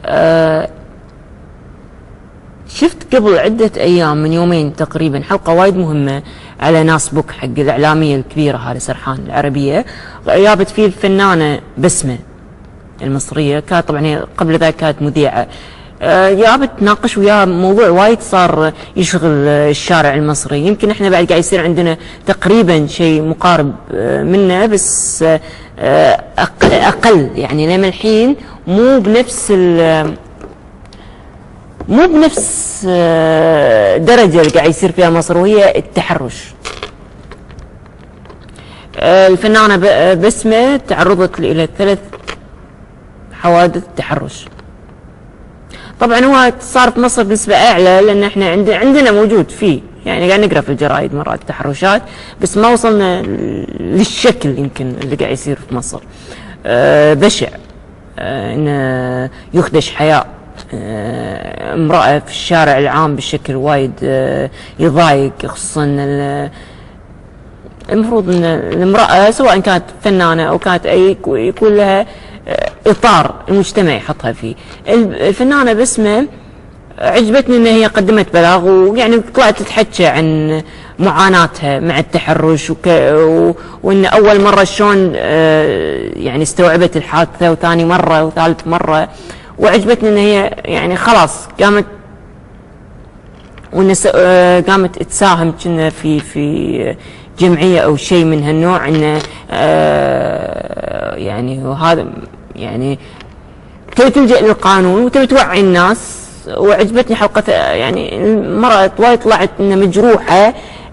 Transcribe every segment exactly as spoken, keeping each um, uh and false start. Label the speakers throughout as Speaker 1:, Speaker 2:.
Speaker 1: أه شفت قبل عدة أيام من يومين تقريبا حلقة وايد مهمة على ناس بوك حق الإعلامية الكبيرة هذه سرحان العربية، جابت فيه الفنانة بسمة المصرية، كانت طبعا قبل ذلك كانت مذيعة. جابت تناقش وياها موضوع وايد صار يشغل الشارع المصري. يمكن احنا بعد قاعد يصير عندنا تقريبا شيء مقارب منه، بس أقل يعني لما الحين مو بنفس مو بنفس درجة اللي قاعد يصير فيها مصر، وهي التحرش. الفنانة بسمة تعرضت إلى ثلاث حوادث تحرش. طبعا هو صار في مصر بنسبة أعلى لأن احنا عندنا موجود فيه، يعني قاعد نقرأ في الجرايد مرات تحرشات، بس ما وصلنا للشكل يمكن اللي قاعد يصير في مصر. بشع، انه يخدش حياء امرأة في الشارع العام بشكل وايد يضايق، خصوصا المفروض ان المرأة سواء كانت فنانة او كانت اي يكون لها اطار المجتمع يحطها فيه. الفنانة بسمة عجبتني ان هي قدمت بلاغ، ويعني طلعت تتحكى عن معاناتها مع التحرش، وك... و... وان اول مرة شلون يعني استوعبت الحادثة، وثاني مرة وثالث مرة. وعجبتني ان هي يعني خلاص قامت وان قامت تساهم كنا في في جمعيه او شيء من هالنوع، انه يعني وهذا يعني تبي تلجأ للقانون وتبي توعي الناس. وعجبتني حلقة يعني المرأة وايد طلعت انها مجروحة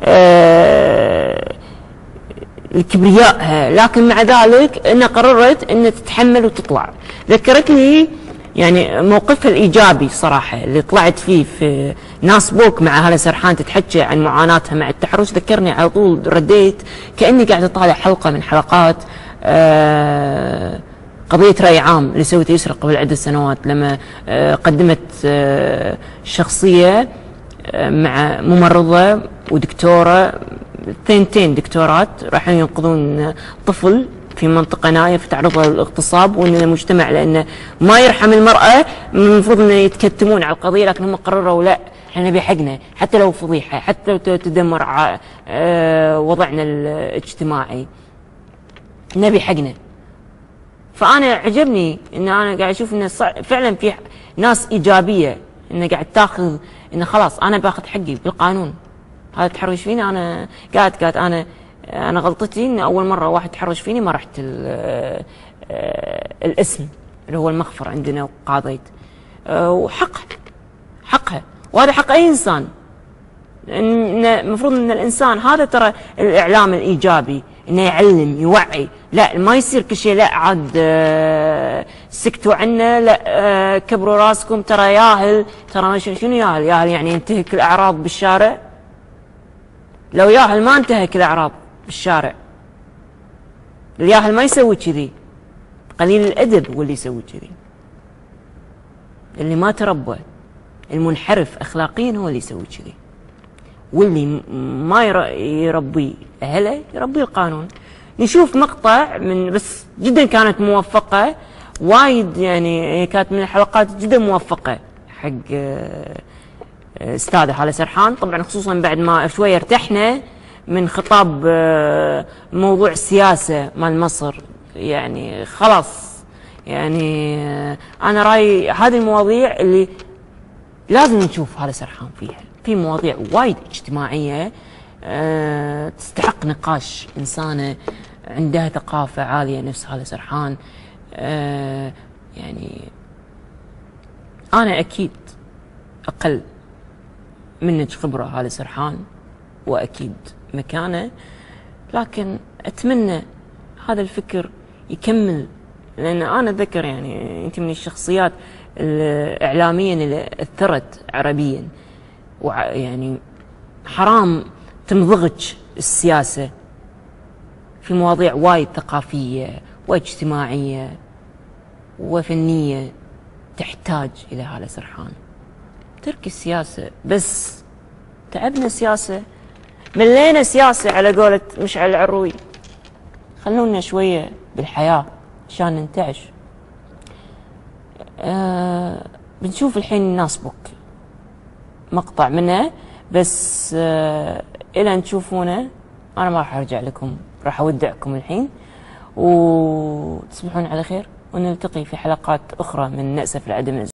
Speaker 1: لكبريائها، لكن مع ذلك انها قررت انها تتحمل وتطلع. ذكرتني يعني موقفها الايجابي صراحه اللي طلعت فيه في ناس بوك مع هالة سرحان تتحكى عن معاناتها مع التحرش. ذكرني على طول، رديت كاني قاعد اطالع حلقه من حلقات آه قضيه راي عام اللي سويته يسرى قبل عده سنوات، لما آه قدمت آه شخصيه آه مع ممرضه ودكتوره، ثنتين دكتورات راحوا ينقذون طفل في منطقة نائية في تعرضها للاغتصاب، وان المجتمع لانه ما يرحم المرأة المفروض انه يتكتمون على القضية، لكن هم قرروا لا، احنا نبي حقنا حتى لو فضيحة، حتى لو تدمر وضعنا الاجتماعي، نبي حقنا. فانا عجبني ان انا قاعد اشوف انه فعلا في ناس ايجابية، انه قاعد تاخذ انه خلاص انا باخذ حقي بالقانون. هذا تحرش فيني، انا قاعد قاعد انا انا غلطتي ان اول مره واحد تحرش فيني ما رحت الاسم اللي هو المخفر عندنا وقاضيت، وحقها حقها، وهذا حق اي انسان. المفروض ان الانسان هذا ترى الاعلام الايجابي، انه يعلم يوعي، لا ما يصير كل شيء لا عاد سكتوا عنا، لا كبروا راسكم، ترى ياهل، ترى شنو ياهل؟ ياهل يعني ينتهك الاعراض بالشارع؟ لو ياهل ما انتهك الاعراض بالشارع، الياهل ما يسوي كذي، قليل الادب هو اللي يسوي كذي، اللي ما تربى المنحرف اخلاقيا هو اللي يسوي كذي، واللي ما يربي اهله يربي القانون. نشوف مقطع من بس جدا كانت موفقه وايد، يعني كانت من الحلقات جدا موفقه حق استاذه هالة سرحان، طبعا خصوصا بعد ما شويه ارتحنا من خطاب موضوع السياسه مال مصر. يعني خلاص، يعني انا رايي هذه المواضيع اللي لازم نشوف هالة سرحان فيها، في مواضيع وايد اجتماعيه أه تستحق نقاش انسانه عندها ثقافه عاليه نفس هالة سرحان. أه يعني انا اكيد اقل منك خبره هالة سرحان، واكيد مكانه، لكن اتمنى هذا الفكر يكمل، لان انا اتذكر يعني انت من الشخصيات الاعلاميا اللي اثرت عربيا، ويعني حرام تمضغك السياسه في مواضيع وايد ثقافيه واجتماعيه وفنيه تحتاج الى هالة سرحان. ترك السياسه، بس تعبنا سياسه، ملينا سياسه على قولة مشعل العروي، خلونا شويه بالحياه عشان ننتعش. آه بنشوف الحين ناس بوك مقطع منه بس. آه الى ان تشوفونه انا ما راح ارجع لكم، راح اودعكم الحين وتصبحون على خير، ونلتقي في حلقات اخرى من نأسف لعدم